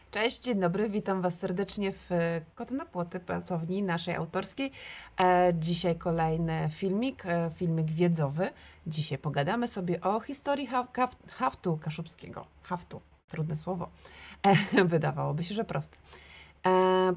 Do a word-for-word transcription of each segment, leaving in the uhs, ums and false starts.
Cześć, dzień dobry, witam Was serdecznie w Koty na płoty, pracowni naszej autorskiej. E, dzisiaj kolejny filmik, e, filmik wiedzowy. Dzisiaj pogadamy sobie o historii haf, haf, haftu kaszubskiego. Haftu, trudne słowo. E, wydawałoby się, że proste. E,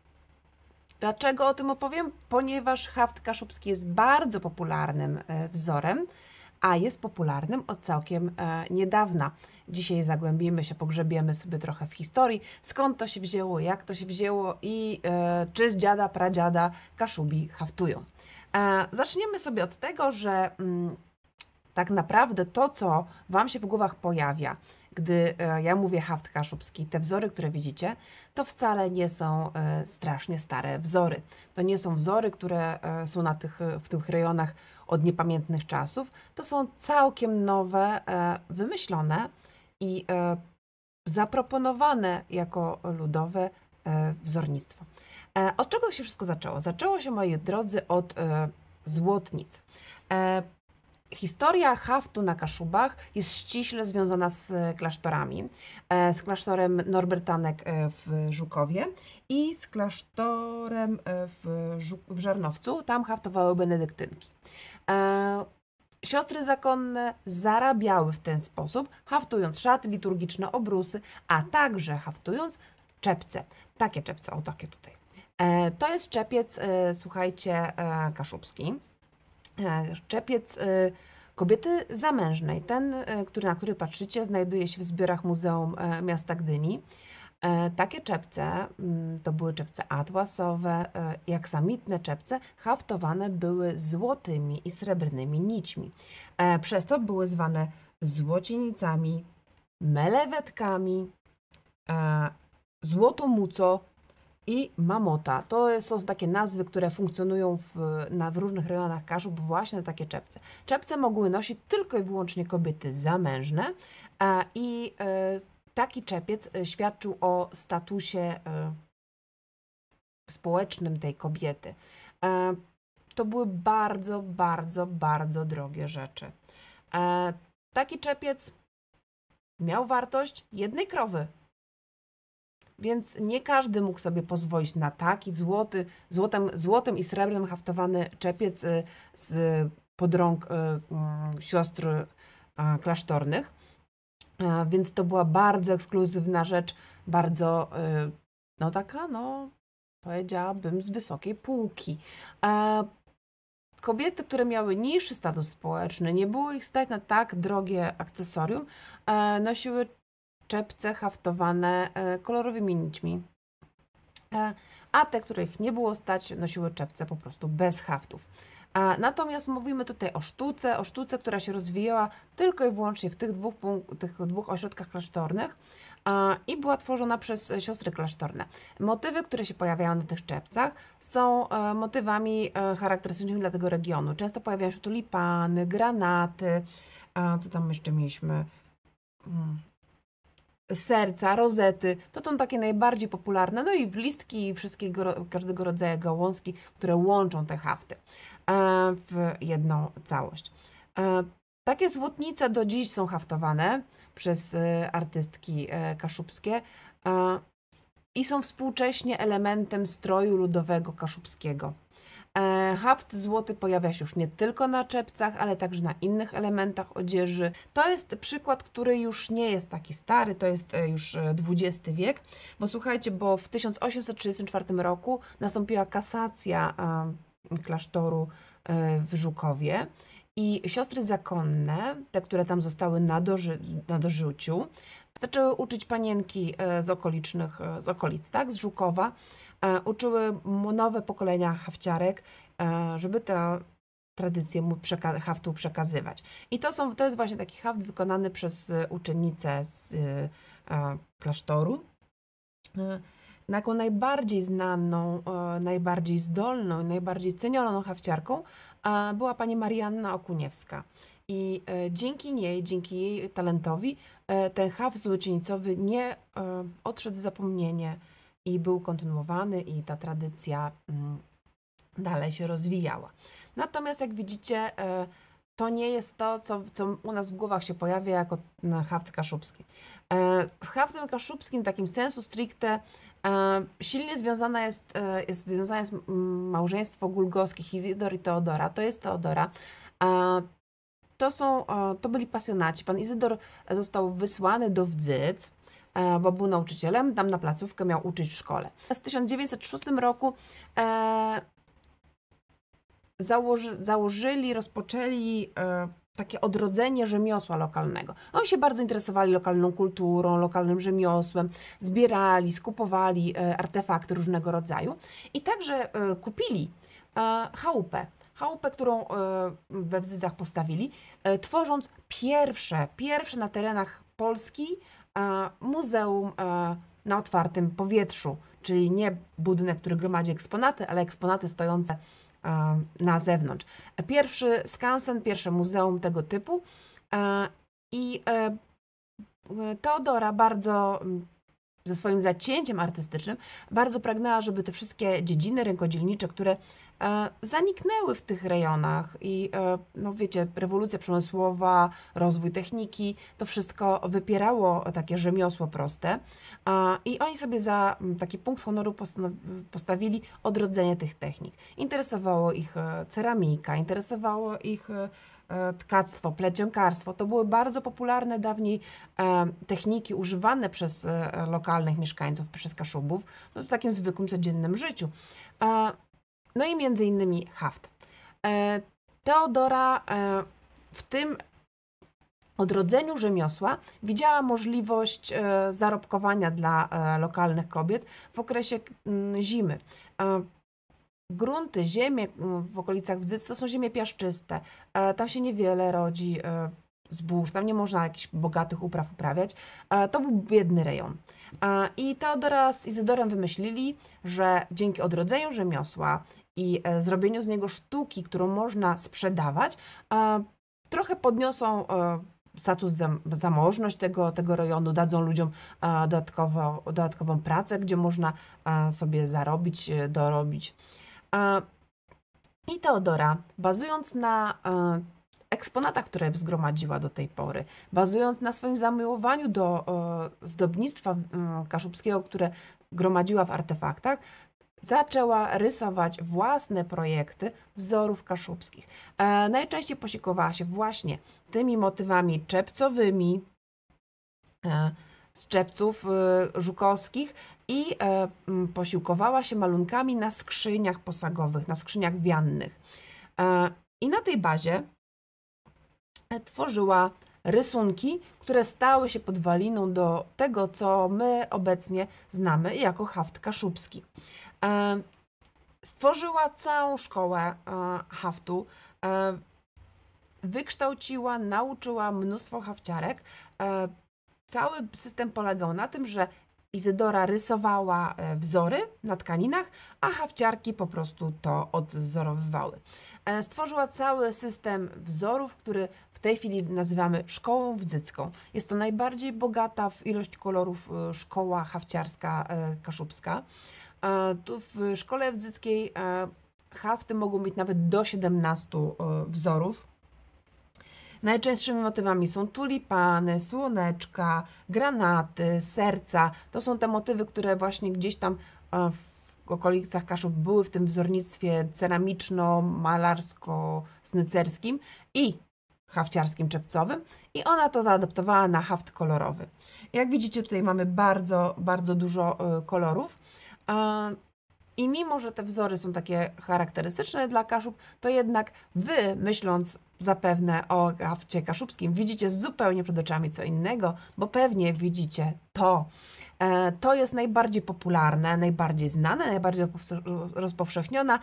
dlaczego o tym opowiem? Ponieważ haft kaszubski jest bardzo popularnym e, wzorem, a jest popularnym od całkiem e, niedawna. Dzisiaj zagłębimy się, pogrzebiemy sobie trochę w historii, skąd to się wzięło, jak to się wzięło i e, czy z dziada, pradziada Kaszubi haftują. E, zaczniemy sobie od tego, że mm, tak naprawdę to, co Wam się w głowach pojawia, gdy e, ja mówię haft kaszubski, te wzory, które widzicie, to wcale nie są e, strasznie stare wzory. To nie są wzory, które e, są na tych, w tych rejonach od niepamiętnych czasów. To są całkiem nowe, e, wymyślone i e, zaproponowane jako ludowe e, wzornictwo. E, od czego to się wszystko zaczęło? Zaczęło się, moi drodzy, od e, złotnic. E, Historia haftu na Kaszubach jest ściśle związana z klasztorami, e, z klasztorem Norbertanek e, w Żukowie i z klasztorem e, w, Żu w Żarnowcu. Tam haftowały benedyktynki. E, Siostry zakonne zarabiały w ten sposób, haftując szaty liturgiczne, obrusy, a także haftując czepce. Takie czepce, o takie tutaj. E, to jest czepiec, e, słuchajcie, e, kaszubski. E, czepiec e, kobiety zamężnej. Ten, e, który, na który patrzycie, znajduje się w zbiorach Muzeum e, Miasta Gdyni. E, takie czepce, mm, to były czepce atłasowe, e, jak samitne czepce, haftowane były złotymi i srebrnymi nićmi. E, przez to były zwane złocienicami, melewetkami, e, złotomuco i mamota. To są takie nazwy, które funkcjonują w, na, w różnych rejonach Kaszub, właśnie na takie czepce. Czepce mogły nosić tylko i wyłącznie kobiety zamężne a, i e, taki czepiec świadczył o statusie e, społecznym tej kobiety. E, to były bardzo, bardzo, bardzo drogie rzeczy. E, taki czepiec miał wartość jednej krowy. Więc nie każdy mógł sobie pozwolić na taki złoty, złotem, złotem i srebrem haftowany czepiec z pod rąk sióstr klasztornych. Więc to była bardzo ekskluzywna rzecz, bardzo, no taka, no powiedziałabym, z wysokiej półki. Kobiety, które miały niższy status społeczny, nie było ich stać na tak drogie akcesorium, nosiły czepce haftowane kolorowymi nićmi, a te, których nie było stać, nosiły czepce po prostu bez haftów. Natomiast mówimy tutaj o sztuce, o sztuce, która się rozwijała tylko i wyłącznie w tych dwóch, tych dwóch ośrodkach klasztornych i była tworzona przez siostry klasztorne. Motywy, które się pojawiają na tych czepcach, są motywami charakterystycznymi dla tego regionu. Często pojawiają się tulipany, granaty, co tam jeszcze mieliśmy? Serca, rozety, to są takie najbardziej popularne, no i listki i wszystkiego, każdego rodzaju gałązki, które łączą te hafty w jedną całość. Takie złotnice do dziś są haftowane przez artystki kaszubskie i są współcześnie elementem stroju ludowego kaszubskiego. Haft złoty pojawia się już nie tylko na czepcach, ale także na innych elementach odzieży. To jest przykład, który już nie jest taki stary, to jest już dwudziesty wiek, bo słuchajcie, bo w tysiąc osiemset trzydziestym czwartym roku nastąpiła kasacja klasztoru w Żukowie i siostry zakonne, te, które tam zostały na, doży, na dożyciu, zaczęły uczyć panienki z okolicznych, z okolic, tak, z Żukowa, uczyły nowe pokolenia hafciarek, żeby tę tradycję przeka haftu przekazywać. I to, są, to jest właśnie taki haft wykonany przez uczennicę z klasztoru. Taką najbardziej znaną, najbardziej zdolną i najbardziej cenioną hafciarką była pani Marianna Okuniewska. I dzięki niej, dzięki jej talentowi ten haft złocienicowy nie odszedł w zapomnienie i był kontynuowany i ta tradycja dalej się rozwijała. Natomiast jak widzicie, to nie jest to, co, co u nas w głowach się pojawia jako haft kaszubski. Z haftem kaszubskim, takim sensu stricte, silnie związane jest, jest, związane jest małżeństwo Głogowskich, Izydor i Teodora. To jest Teodora. To, są, to byli pasjonaci. Pan Izydor został wysłany do Wdzyc, bo był nauczycielem, tam na placówkę miał uczyć w szkole. W tysiąc dziewięćset szóstym roku e, założy, założyli, rozpoczęli e, takie odrodzenie rzemiosła lokalnego. Oni się bardzo interesowali lokalną kulturą, lokalnym rzemiosłem, zbierali, skupowali e, artefakty różnego rodzaju i także e, kupili e, chałupę. Chałupę, którą we Wdzydzach postawili, tworząc pierwsze, pierwsze na terenach Polski muzeum na otwartym powietrzu, czyli nie budynek, który gromadzi eksponaty, ale eksponaty stojące na zewnątrz. Pierwszy skansen, pierwsze muzeum tego typu i Teodora bardzo ze swoim zacięciem artystycznym bardzo pragnęła, żeby te wszystkie dziedziny rękodzielnicze, które e, zaniknęły w tych rejonach i e, no wiecie, rewolucja przemysłowa, rozwój techniki, to wszystko wypierało takie rzemiosło proste e, i oni sobie za taki punkt honoru postawili odrodzenie tych technik. Interesowało ich ceramika, interesowało ich tkactwo, plecionkarstwo. To były bardzo popularne dawniej e, techniki używane przez e, lokalnych mieszkańców, przez Kaszubów, no, w takim zwykłym, codziennym życiu. E, no i między innymi haft. E, Teodora e, w tym odrodzeniu rzemiosła widziała możliwość e, zarobkowania dla e, lokalnych kobiet w okresie m, zimy. E, Grunty, ziemie w okolicach Wdzyc to są ziemie piaszczyste. Tam się niewiele rodzi zbóż, tam nie można jakichś bogatych upraw uprawiać. To był biedny rejon. I Teodora z Izydorem wymyślili, że dzięki odrodzeniu rzemiosła i zrobieniu z niego sztuki, którą można sprzedawać, trochę podniosą status, zamożność tego, tego rejonu, dadzą ludziom dodatkowo, dodatkową pracę, gdzie można sobie zarobić, dorobić. I Teodora, bazując na eksponatach, które zgromadziła do tej pory, bazując na swoim zamiłowaniu do zdobnictwa kaszubskiego, które gromadziła w artefaktach, zaczęła rysować własne projekty wzorów kaszubskich. Najczęściej posiłkowała się właśnie tymi motywami czepcowymi, z czepców żukowskich i posiłkowała się malunkami na skrzyniach posagowych, na skrzyniach wiannych. I na tej bazie tworzyła rysunki, które stały się podwaliną do tego, co my obecnie znamy jako haft kaszubski. Stworzyła całą szkołę haftu, wykształciła, nauczyła mnóstwo hafciarek. Cały system polegał na tym, że Izydora rysowała wzory na tkaninach, a hafciarki po prostu to odwzorowywały. Stworzyła cały system wzorów, który w tej chwili nazywamy szkołą wdzycką. Jest to najbardziej bogata w ilość kolorów szkoła hafciarska kaszubska. Tu w szkole wdzyckiej hafty mogą mieć nawet do siedemnastu wzorów. Najczęstszymi motywami są tulipany, słoneczka, granaty, serca. To są te motywy, które właśnie gdzieś tam w okolicach Kaszub były w tym wzornictwie ceramiczno-malarsko-snycerskim i hafciarskim czepcowym i ona to zaadaptowała na haft kolorowy. Jak widzicie, tutaj mamy bardzo, bardzo dużo kolorów. I mimo, że te wzory są takie charakterystyczne dla Kaszub, to jednak wy, myśląc zapewne o hafcie kaszubskim, widzicie zupełnie przed oczami co innego, bo pewnie widzicie to. To jest najbardziej popularne, najbardziej znane, najbardziej rozpowszechniona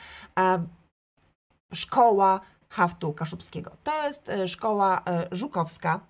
szkoła haftu kaszubskiego. To jest szkoła żukowska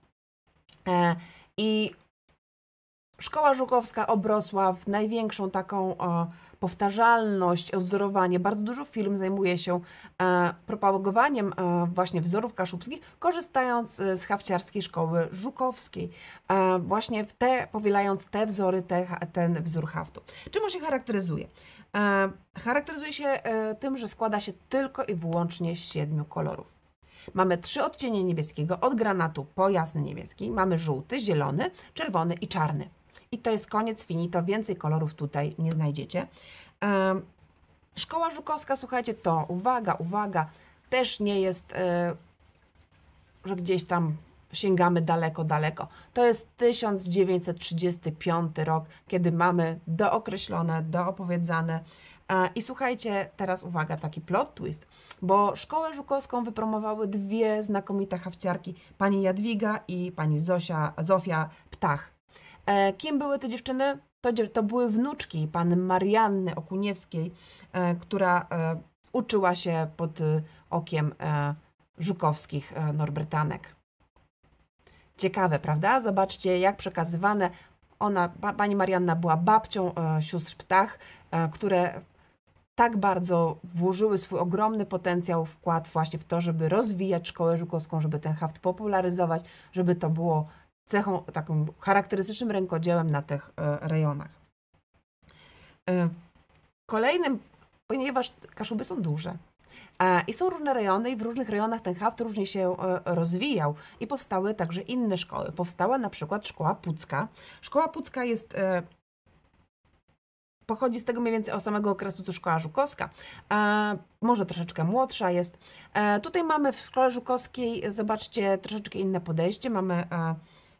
i szkoła żukowska obrosła w największą taką o, powtarzalność, odzorowanie. Bardzo dużo firm zajmuje się e, propagowaniem e, właśnie wzorów kaszubskich, korzystając z hafciarskiej szkoły żukowskiej. E, właśnie w te, powielając te wzory, te, ten wzór haftu. Czym on się charakteryzuje? E, charakteryzuje się e, tym, że składa się tylko i wyłącznie z siedmiu kolorów. Mamy trzy odcienie niebieskiego, od granatu po jasny niebieski. Mamy żółty, zielony, czerwony i czarny. I to jest koniec finito, więcej kolorów tutaj nie znajdziecie. Um, Szkoła Żukowska, słuchajcie, to uwaga, uwaga, też nie jest, yy, że gdzieś tam sięgamy daleko, daleko. To jest tysiąc dziewięćset trzydziesty piąty rok, kiedy mamy dookreślone, doopowiedzane. I słuchajcie, teraz uwaga, taki plot twist, bo Szkołę Żukowską wypromowały dwie znakomite hafciarki, pani Jadwiga i pani Zosia, Zofia Ptach. E, kim były te dziewczyny? To, to były wnuczki pani Marianny Okuniewskiej, e, która e, uczyła się pod e, okiem e, żukowskich e, Norbertanek. Ciekawe, prawda? Zobaczcie, jak przekazywane. Ona, pa, pani Marianna była babcią e, sióstr Ptach, e, które tak bardzo włożyły swój ogromny potencjał, wkład właśnie w to, żeby rozwijać szkołę żukowską, żeby ten haft popularyzować, żeby to było cechą, takim charakterystycznym rękodziełem na tych e, rejonach. E, kolejnym, ponieważ Kaszuby są duże e, i są różne rejony i w różnych rejonach ten haft różnie się e, rozwijał i powstały także inne szkoły. Powstała na przykład Szkoła Pucka. Szkoła Pucka jest e, pochodzi z tego mniej więcej o samego okresu, co Szkoła Żukowska. E, może troszeczkę młodsza jest. E, tutaj mamy w Szkole Żukowskiej, zobaczcie, troszeczkę inne podejście. Mamy e,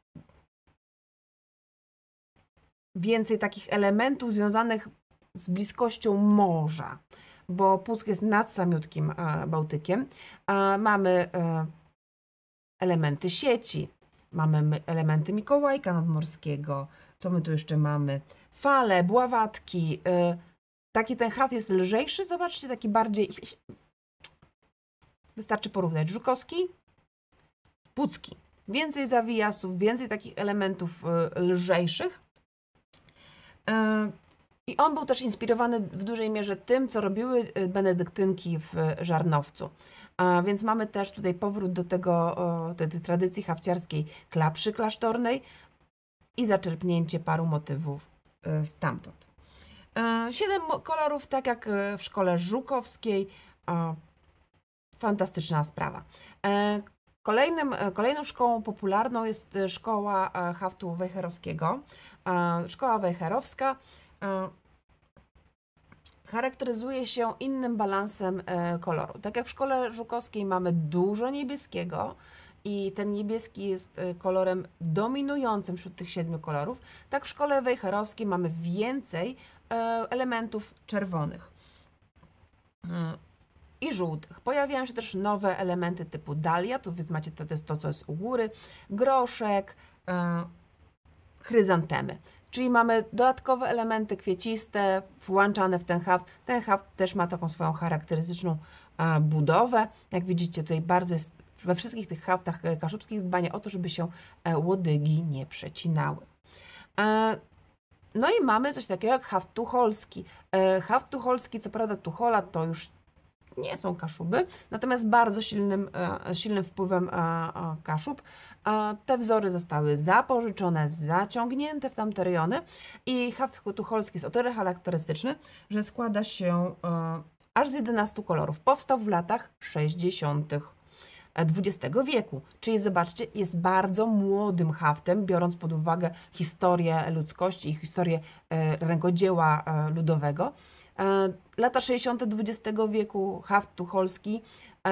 więcej takich elementów związanych z bliskością morza, bo Puck jest nad samiutkim e, Bałtykiem. E, mamy e, elementy sieci, mamy elementy Mikołajka Nadmorskiego. Co my tu jeszcze mamy? Fale, bławatki. Yy, taki ten haft jest lżejszy. Zobaczcie, taki bardziej... Wystarczy porównać. Żukowski, Pucki. Więcej zawijasów, więcej takich elementów yy, lżejszych. Yy, I on był też inspirowany w dużej mierze tym, co robiły benedyktynki w Żarnowcu. Yy, więc mamy też tutaj powrót do tego, yy, tej, tej tradycji hafciarskiej klapszy klasztornej i zaczerpnięcie paru motywów stamtąd. Siedem kolorów, tak jak w Szkole Żukowskiej. Fantastyczna sprawa. Kolejnym, kolejną szkołą popularną jest Szkoła Haftu Wejherowskiego. Szkoła wejherowska charakteryzuje się innym balansem koloru. Tak jak w Szkole Żukowskiej mamy dużo niebieskiego, i ten niebieski jest kolorem dominującym wśród tych siedmiu kolorów, tak w Szkole Wejherowskiej mamy więcej elementów czerwonych i żółtych. Pojawiają się też nowe elementy typu dalia, tu macie to, to jest to, co jest u góry, groszek, chryzantemy. Czyli mamy dodatkowe elementy kwieciste włączane w ten haft. Ten haft też ma taką swoją charakterystyczną budowę. Jak widzicie, tutaj bardzo jest we wszystkich tych haftach kaszubskich dbanie o to, żeby się łodygi nie przecinały. No i mamy coś takiego jak haft tucholski. Haft tucholski, co prawda Tuchola to już nie są Kaszuby, natomiast bardzo silnym, silnym wpływem Kaszub. Te wzory zostały zapożyczone, zaciągnięte w tamte rejony i haft tucholski jest o tyle charakterystyczny, że składa się aż z jedenastu kolorów. Powstał w latach sześćdziesiątych dwudziestego wieku, czyli zobaczcie, jest bardzo młodym haftem, biorąc pod uwagę historię ludzkości i historię rękodzieła ludowego. Lata sześćdziesiąte dwudziestego wieku, haft tucholski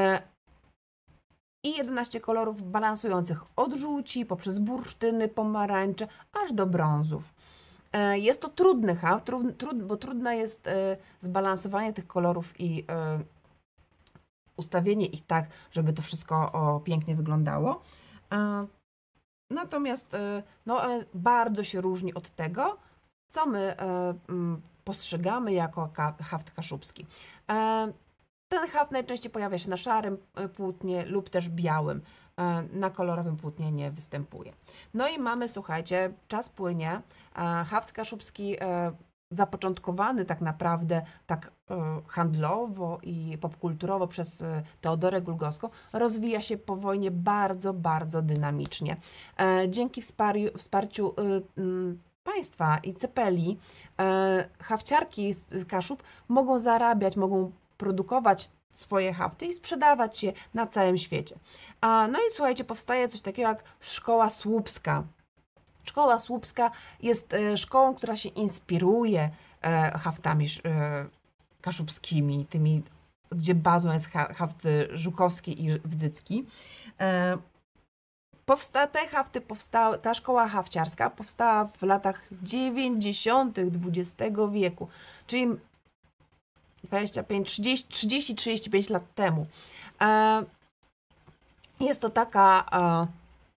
i jedenaście kolorów balansujących od żółci, poprzez bursztyny, pomarańcze, aż do brązów. Jest to trudny haft, trud, trud, bo trudne jest zbalansowanie tych kolorów i ustawienie ich tak, żeby to wszystko o, pięknie wyglądało. Natomiast no, bardzo się różni od tego, co my postrzegamy jako haft kaszubski. Ten haft najczęściej pojawia się na szarym płótnie lub też białym. Na kolorowym płótnie nie występuje. No i mamy, słuchajcie, czas płynie. Haft kaszubski zapoczątkowany tak naprawdę tak handlowo i popkulturowo przez Teodorę Głogowską, rozwija się po wojnie bardzo, bardzo dynamicznie. Dzięki wsparciu, wsparciu państwa i cepeli hafciarki z Kaszub mogą zarabiać, mogą produkować swoje hafty i sprzedawać je na całym świecie. A, no i słuchajcie, powstaje coś takiego jak Szkoła Słupska. Szkoła Słupska jest e, szkołą, która się inspiruje e, haftami e, kaszubskimi, tymi, gdzie bazą jest ha, haft żukowski i wdzycki. E, powsta te hafty powstały, ta szkoła hafciarska powstała w latach dziewięćdziesiątych dwudziestego wieku, czyli dwadzieścia pięć, trzydzieści, trzydzieści trzydzieści pięć lat temu. E, jest to taka e,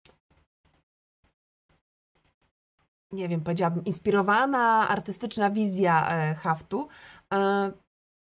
nie wiem, powiedziałabym, inspirowana, artystyczna wizja e, haftu. E,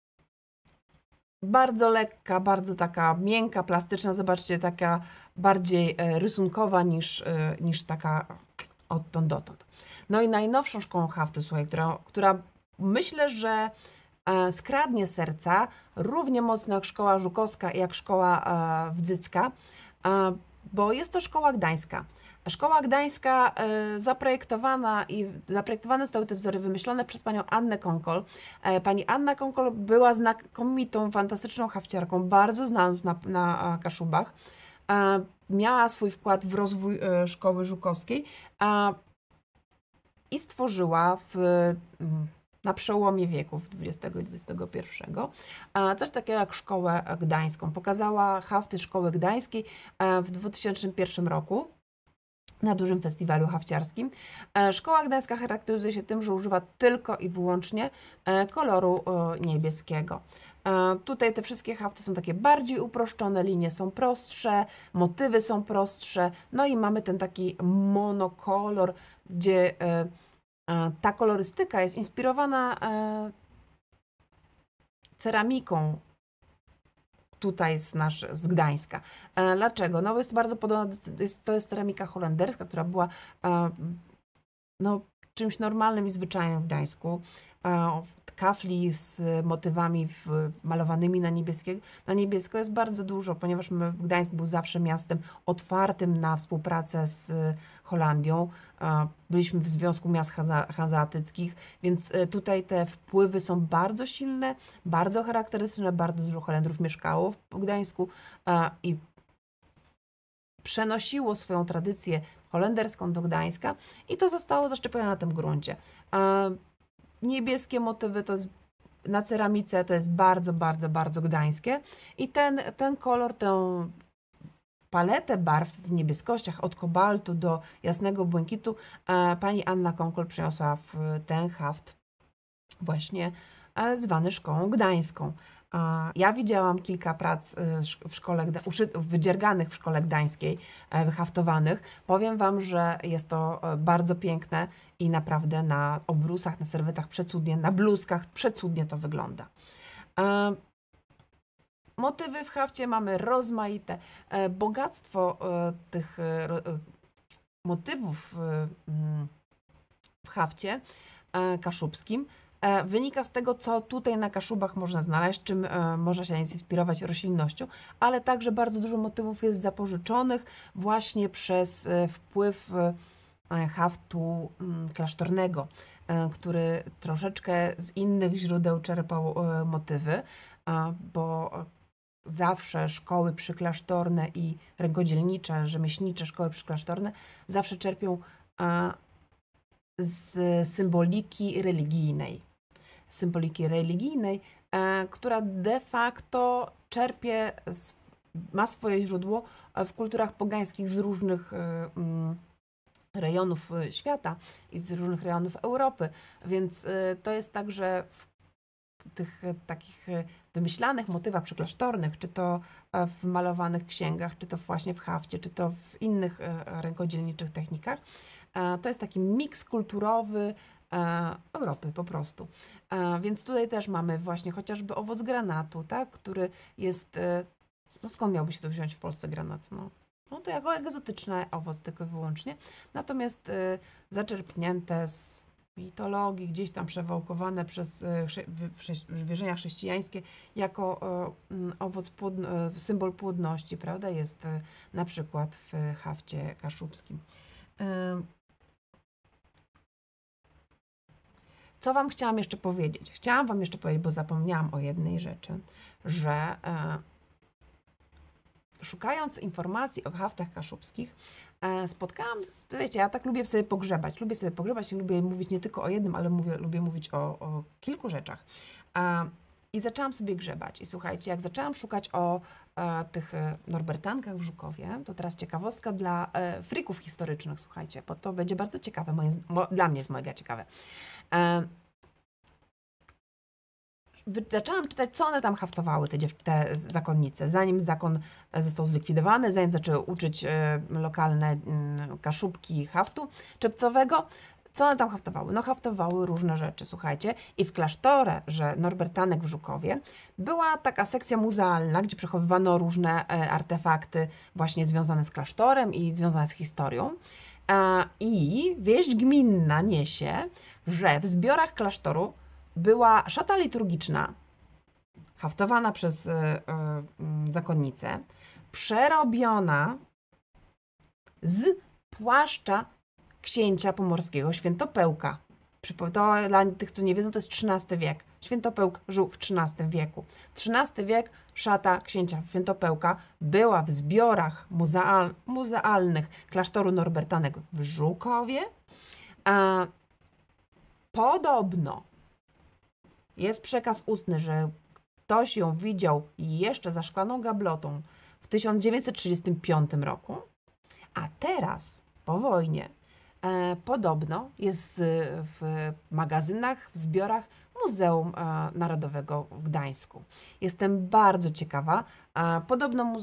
bardzo lekka, bardzo taka miękka, plastyczna, zobaczcie, taka bardziej e, rysunkowa niż, e, niż taka odtąd dotąd. No i najnowszą szkołą haftu, słuchaj, która, która myślę, że e, skradnie serca równie mocno jak szkoła żukowska i jak szkoła e, wdzycka, e, bo jest to szkoła gdańska. Szkoła gdańska e, zaprojektowana i zaprojektowane zostały te wzory wymyślone przez panią Annę Konkol. E, pani Anna Konkol była znakomitą, fantastyczną hafciarką, bardzo znaną na, na Kaszubach. E, miała swój wkład w rozwój e, szkoły żukowskiej e, i stworzyła w, na przełomie wieków dwudziestego i dwudziestego pierwszego e, coś takiego jak szkołę gdańską. Pokazała hafty szkoły gdańskiej e, w dwa tysiące pierwszym roku na dużym festiwalu hafciarskim. Szkoła gdańska charakteryzuje się tym, że używa tylko i wyłącznie koloru niebieskiego. Tutaj te wszystkie hafty są takie bardziej uproszczone, linie są prostsze, motywy są prostsze, no i mamy ten taki monokolor, gdzie ta kolorystyka jest inspirowana ceramiką tutaj z, nasz, z Gdańska. E, dlaczego? No jest bardzo podobna, to jest, to jest ceramika holenderska, która była e, no, czymś normalnym i zwyczajnym w Gdańsku. E, kafli z motywami w, malowanymi na niebieskiego. Na niebiesko jest bardzo dużo, ponieważ my, Gdańsk był zawsze miastem otwartym na współpracę z Holandią. E, byliśmy w Związku Miast Hanzeatyckich, więc tutaj te wpływy są bardzo silne, bardzo charakterystyczne, bardzo dużo Holendrów mieszkało w Gdańsku e, i przenosiło swoją tradycję holenderską do Gdańska i to zostało zaszczepione na tym gruncie. E, Niebieskie motywy to jest na ceramice, to jest bardzo, bardzo, bardzo gdańskie i ten, ten kolor, tę paletę barw w niebieskościach od kobaltu do jasnego błękitu e, pani Anna Konkol przyniosła w ten haft właśnie e, zwany szkołą gdańską. E, ja widziałam kilka prac e, w szkole, wydzierganych w szkole gdańskiej, e, wyhaftowanych. Powiem Wam, że jest to e, bardzo piękne i naprawdę na obrusach, na serwetach przecudnie, na bluzkach przecudnie to wygląda. E, Motywy w hafcie mamy rozmaite. E, bogactwo e, tych e, motywów e, w hafcie e, kaszubskim e, wynika z tego, co tutaj na Kaszubach można znaleźć, czym e, można się inspirować roślinnością, ale także bardzo dużo motywów jest zapożyczonych właśnie przez e, wpływ e, haftu m, klasztornego, e, który troszeczkę z innych źródeł czerpał e, motywy, e, bo zawsze szkoły przyklasztorne i rękodzielnicze, rzemieślnicze szkoły przyklasztorne zawsze czerpią a, z symboliki religijnej. Symboliki religijnej, a, która de facto czerpie, z, ma swoje źródło w kulturach pogańskich z różnych y, y, rejonów świata i z różnych rejonów Europy. Więc y, to jest tak, że w tych takich wymyślanych motywach przyklasztornych, czy to w malowanych księgach, czy to właśnie w hafcie, czy to w innych rękodzielniczych technikach. To jest taki miks kulturowy Europy po prostu. Więc tutaj też mamy właśnie chociażby owoc granatu, tak, który jest, no skąd miałby się to wziąć w Polsce granat? No, no to jako egzotyczny owoc tylko i wyłącznie, natomiast zaczerpnięte z mitologii, gdzieś tam przewałkowane przez wierzenia chrześcijańskie jako owoc, płodno, symbol płodności, prawda, jest na przykład w hafcie kaszubskim. Co Wam chciałam jeszcze powiedzieć? Chciałam Wam jeszcze powiedzieć, bo zapomniałam o jednej rzeczy, że e, szukając informacji o haftach kaszubskich, e, spotkałam, wiecie, ja tak lubię sobie pogrzebać, lubię sobie pogrzebać i lubię mówić nie tylko o jednym, ale mówię, lubię mówić o, o kilku rzeczach. E, I zaczęłam sobie grzebać. I słuchajcie, jak zaczęłam szukać o e, tych e, Norbertankach w Żukowie, to teraz ciekawostka dla e, frików historycznych, słuchajcie, bo to będzie bardzo ciekawe, moje, bo dla mnie jest mega ciekawe. E, Zaczęłam czytać, co one tam haftowały, te, dziew- te zakonnice, zanim zakon został zlikwidowany, zanim zaczęły uczyć e, lokalne mm, kaszubki haftu czepcowego. Co one tam haftowały? No haftowały różne rzeczy, słuchajcie. I w klasztorze, że Norbertanek w Żukowie, była taka sekcja muzealna, gdzie przechowywano różne e, artefakty właśnie związane z klasztorem i związane z historią. E, I wieść gminna niesie, że w zbiorach klasztoru była szata liturgiczna, haftowana przez y, y, zakonnicę, przerobiona z płaszcza księcia pomorskiego Świętopełka. To dla tych, którzy nie wiedzą, to jest trzynasty wiek. Świętopełk żył w trzynastym wieku. trzynasty wiek, szata księcia Świętopełka była w zbiorach muzeal, muzealnych klasztoru Norbertanek w Żukowie. A podobno jest przekaz ustny, że ktoś ją widział jeszcze za szklaną gablotą w tysiąc dziewięćset trzydziestym piątym roku, a teraz, po wojnie, e, podobno jest w, w magazynach, w zbiorach Muzeum e, Narodowego w Gdańsku. Jestem bardzo ciekawa. E, podobno, mu,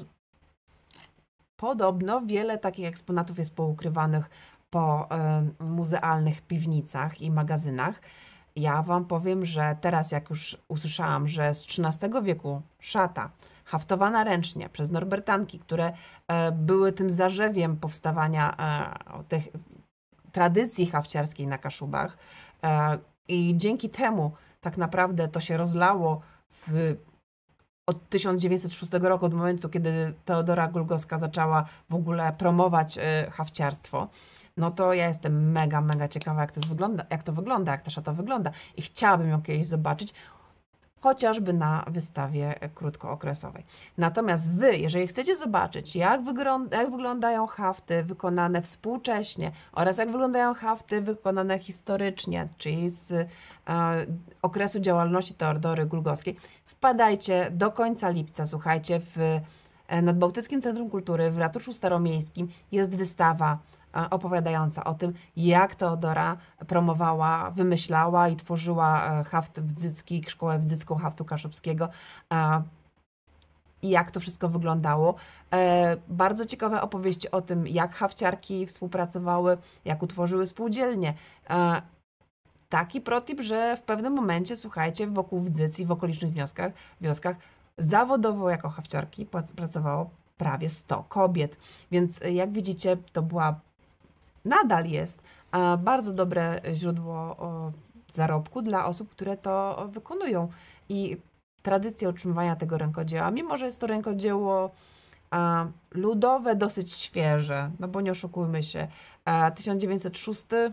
podobno wiele takich eksponatów jest poukrywanych po e, muzealnych piwnicach i magazynach. Ja Wam powiem, że teraz jak już usłyszałam, że z trzynastego wieku szata haftowana ręcznie przez Norbertanki, które e, były tym zarzewiem powstawania e, tych tradycji hafciarskiej na Kaszubach e, i dzięki temu tak naprawdę to się rozlało w, od tysiąc dziewięćset szóstego roku, od momentu, kiedy Teodora Glugowska zaczęła w ogóle promować e, hafciarstwo. No to ja jestem mega, mega ciekawa, jak to wygląda, jak to wygląda, jak ta szata wygląda i chciałabym ją kiedyś zobaczyć, chociażby na wystawie krótkookresowej. Natomiast Wy, jeżeli chcecie zobaczyć, jak, jak wyglądają hafty wykonane współcześnie oraz jak wyglądają hafty wykonane historycznie, czyli z e, okresu działalności Teodory Glugowskiej, wpadajcie do końca lipca, słuchajcie, w e, Nadbałtyckim Centrum Kultury w Ratuszu Staromiejskim jest wystawa opowiadająca o tym, jak Teodora promowała, wymyślała i tworzyła haft wdzycki, szkołę wdzycką haftu kaszubskiego i jak to wszystko wyglądało. Bardzo ciekawe opowieści o tym, jak hafciarki współpracowały, jak utworzyły spółdzielnie. Taki protip, że w pewnym momencie, słuchajcie, wokół Wdzyc i w okolicznych wioskach, wioskach zawodowo jako hafciarki pracowało prawie sto kobiet. Więc jak widzicie, to była nadal jest bardzo dobre źródło zarobku dla osób, które to wykonują. I tradycja utrzymywania tego rękodzieła, mimo że jest to rękodzieło ludowe, dosyć świeże, no bo nie oszukujmy się, tysiąc dziewięćset szósty,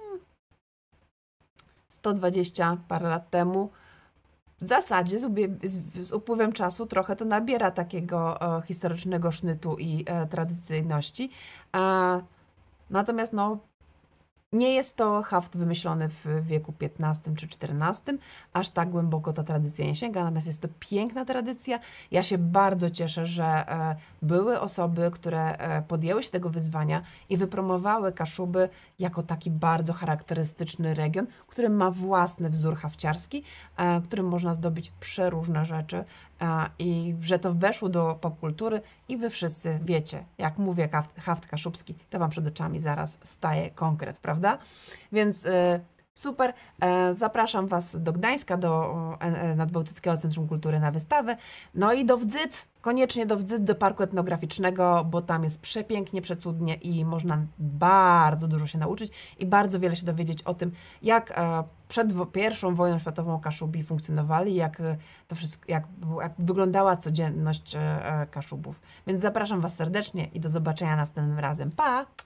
sto dwadzieścia parę lat temu, w zasadzie z, z, z upływem czasu trochę to nabiera takiego e, historycznego sznytu i e, tradycyjności. E, natomiast no, nie jest to haft wymyślony w wieku piętnastym czy czternastym, aż tak głęboko ta tradycja nie sięga, natomiast jest to piękna tradycja. Ja się bardzo cieszę, że e, były osoby, które e, podjęły się tego wyzwania i wypromowały Kaszuby jako taki bardzo charakterystyczny region, który ma własny wzór hafciarski, e, którym można zdobyć przeróżne rzeczy e, i że to weszło do popkultury i wy wszyscy wiecie, jak mówię haft, haft kaszubski, to wam przed oczami zaraz staje konkret, prawda? Więc e, super, e, zapraszam was do Gdańska, do e, Nadbałtyckiego Centrum Kultury na wystawę, no i do Wdzyc, koniecznie do Wdzyc, do Parku Etnograficznego, bo tam jest przepięknie, przecudnie i można bardzo dużo się nauczyć i bardzo wiele się dowiedzieć o tym, jak e, przed pierwszą wojną światową Kaszubi funkcjonowali, jak to wszystko, jak, jak wyglądała codzienność e, Kaszubów. Więc zapraszam was serdecznie i do zobaczenia następnym razem. Pa!